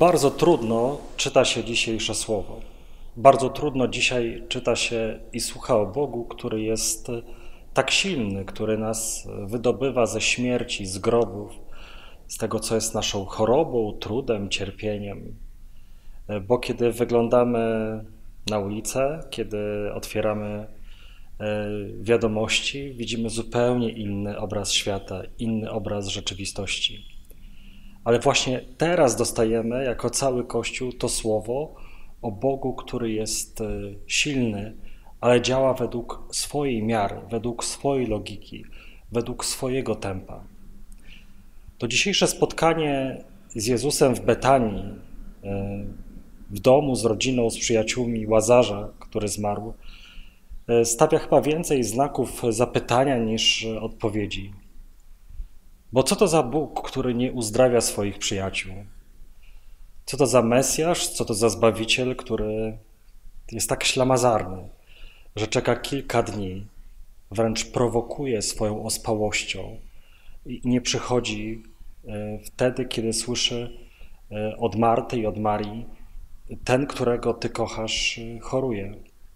Bardzo trudno czyta się dzisiejsze słowo. Bardzo trudno dzisiaj czyta się i słucha o Bogu, który jest tak silny, który nas wydobywa ze śmierci, z grobów, z tego, co jest naszą chorobą, trudem, cierpieniem. Bo kiedy wyglądamy na ulicę, kiedy otwieramy wiadomości, widzimy zupełnie inny obraz świata, inny obraz rzeczywistości. Ale właśnie teraz dostajemy jako cały Kościół to słowo o Bogu, który jest silny, ale działa według swojej miary, według swojej logiki, według swojego tempa. To dzisiejsze spotkanie z Jezusem w Betanii, w domu z rodziną, z przyjaciółmi Łazarza, który zmarł, stawia chyba więcej znaków zapytania niż odpowiedzi. Bo co to za Bóg, który nie uzdrawia swoich przyjaciół? Co to za Mesjasz, co to za Zbawiciel, który jest tak ślamazarny, że czeka kilka dni, wręcz prowokuje swoją ospałością i nie przychodzi wtedy, kiedy słyszy od Marty i od Marii: ten, którego Ty kochasz, choruje.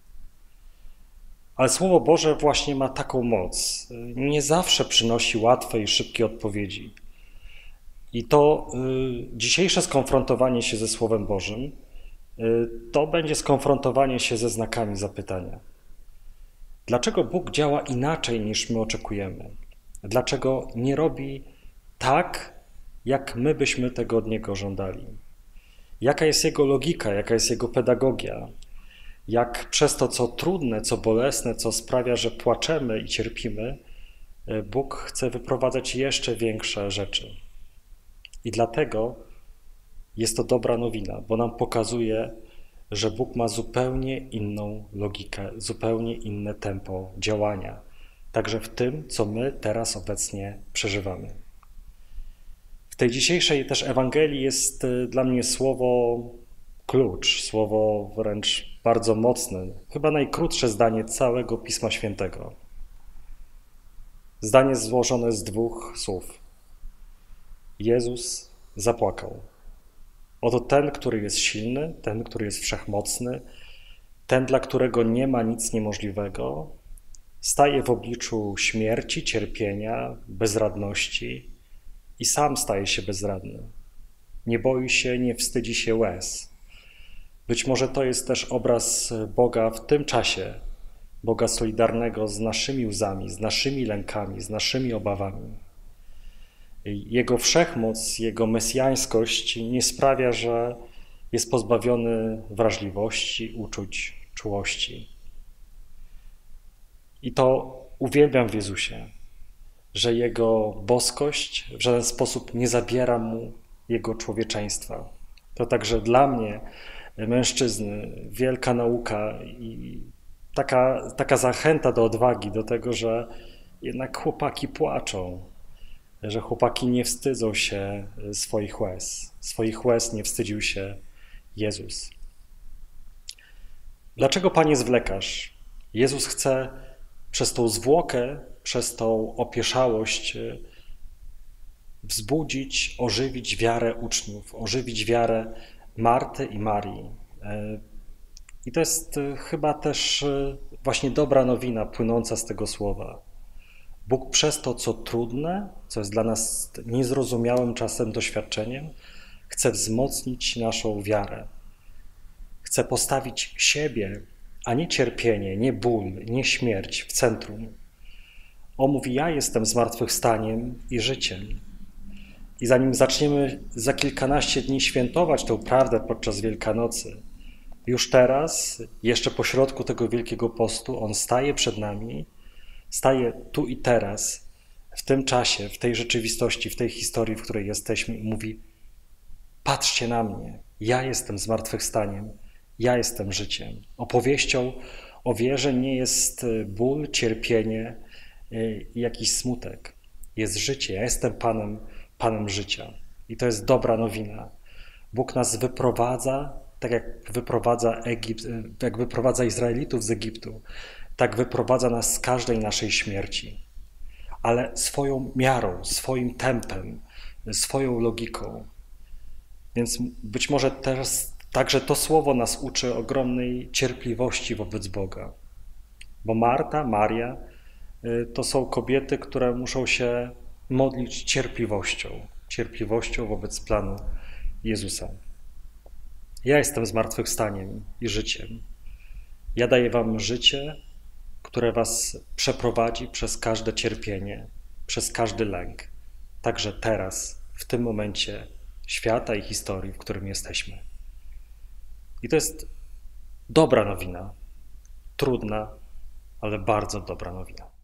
Ale Słowo Boże właśnie ma taką moc. Nie zawsze przynosi łatwe i szybkie odpowiedzi. I to dzisiejsze skonfrontowanie się ze Słowem Bożym to będzie skonfrontowanie się ze znakami zapytania. Dlaczego Bóg działa inaczej niż my oczekujemy? Dlaczego nie robi tak, jak my byśmy tego od Niego żądali? Jaka jest Jego logika, jaka jest Jego pedagogia? Jak przez to, co trudne, co bolesne, co sprawia, że płaczemy i cierpimy, Bóg chce wyprowadzać jeszcze większe rzeczy. I dlatego jest to dobra nowina, bo nam pokazuje, że Bóg ma zupełnie inną logikę, zupełnie inne tempo działania. Także w tym, co my teraz obecnie przeżywamy. W tej dzisiejszej też Ewangelii jest dla mnie słowo klucz, słowo wręcz bardzo mocne, chyba najkrótsze zdanie całego Pisma Świętego. Zdanie złożone z dwóch słów. Jezus zapłakał. Oto ten, który jest silny, ten, który jest wszechmocny, ten, dla którego nie ma nic niemożliwego, staje w obliczu śmierci, cierpienia, bezradności i sam staje się bezradny. Nie boi się, nie wstydzi się łez. Być może to jest też obraz Boga w tym czasie, Boga solidarnego z naszymi łzami, z naszymi lękami, z naszymi obawami. Jego wszechmoc, Jego mesjańskość nie sprawia, że jest pozbawiony wrażliwości, uczuć, czułości. I to uwielbiam w Jezusie, że Jego boskość w żaden sposób nie zabiera Mu Jego człowieczeństwa. To także dla mnie, mężczyzny, wielka nauka i taka zachęta do odwagi, do tego, że jednak chłopaki płaczą, że chłopaki nie wstydzą się swoich łez. Swoich łez nie wstydził się Jezus. Dlaczego, Panie, zwlekasz? Jezus chce przez tą zwłokę, przez tą opieszałość wzbudzić, ożywić wiarę uczniów, ożywić wiarę Marty i Marii. I to jest chyba też właśnie dobra nowina płynąca z tego słowa. Bóg przez to, co trudne, co jest dla nas niezrozumiałym czasem doświadczeniem, chce wzmocnić naszą wiarę. Chce postawić siebie, a nie cierpienie, nie ból, nie śmierć w centrum. On mówi: ja jestem zmartwychwstaniem i życiem. I zanim zaczniemy za kilkanaście dni świętować tę prawdę podczas Wielkanocy, już teraz, jeszcze pośrodku tego Wielkiego Postu, On staje przed nami, staje tu i teraz, w tym czasie, w tej rzeczywistości, w tej historii, w której jesteśmy, i mówi: patrzcie na mnie, ja jestem zmartwychwstaniem, ja jestem życiem. Opowieścią o wierze nie jest ból, cierpienie i jakiś smutek. Jest życie, ja jestem Panem życia. I to jest dobra nowina. Bóg nas wyprowadza, tak jak wyprowadza Izraelitów z Egiptu, tak wyprowadza nas z każdej naszej śmierci. Ale swoją miarą, swoim tempem, swoją logiką. Więc być może teraz także to słowo nas uczy ogromnej cierpliwości wobec Boga. Bo Marta, Maria to są kobiety, które muszą się modlić cierpliwością wobec planu Jezusa. Ja jestem zmartwychwstaniem i życiem. Ja daję wam życie, które was przeprowadzi przez każde cierpienie, przez każdy lęk. Także teraz, w tym momencie świata i historii, w którym jesteśmy. I to jest dobra nowina, trudna, ale bardzo dobra nowina.